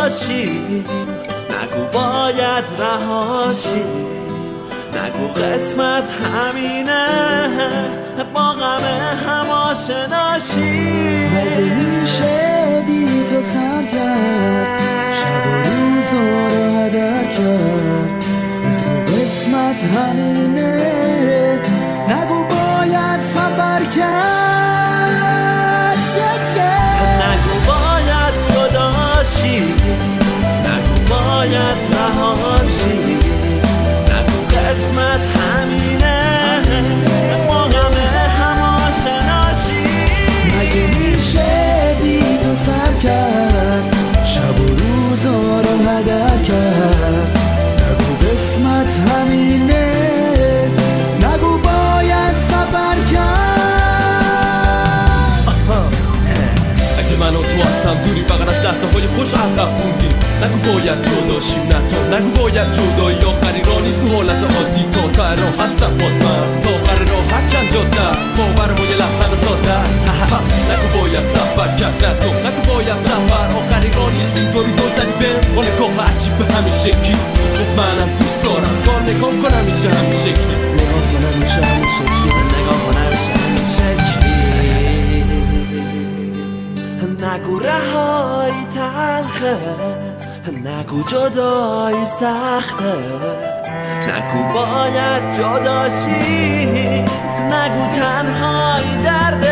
جداشی، نگو باید رهاشی، نگو قسمت همینه با غم هم آشناشی. مگه میشه بی تو سر کرد، شب و روزا رو هدر کرد، نگو قسمت همینه، نگو باید سفر کرد. نگو باید جداشی، نگو باید رهاشی، نگو قسمت همینه با غم هم آشناشی. مگه میشه بی تو سر کرد، شب و روزا رو هدر کرد، نگو قسمت همینه، نگو باید سفر کرد. اگه من و تو هستم دوری فقط از لحظه های خوش عقب موندیم، نگو باید جداشیم، نه تو نگو باید جدایی آخری راه نیست تو حالت عادی. تا ته راه هستم باز من، تا آخر راه هر چند جاده است باور ما یه لبخند ساده است. پس نگو باید سفر کرد، نه تو نگو باید سفر، آخری راه نیست اینطوری زل زدی به با نگاه عجیب به همین شکلی. خب منم دوست دارم تا نگاه کنم میشه همین شکلی، نگاه کنم میشه همین شکلی، نگاه کنم میشه همین شکلی. نگو رهایی تلخه، نگو جدایی سخته، نگو باید جداشی، نگو تنهایی درده.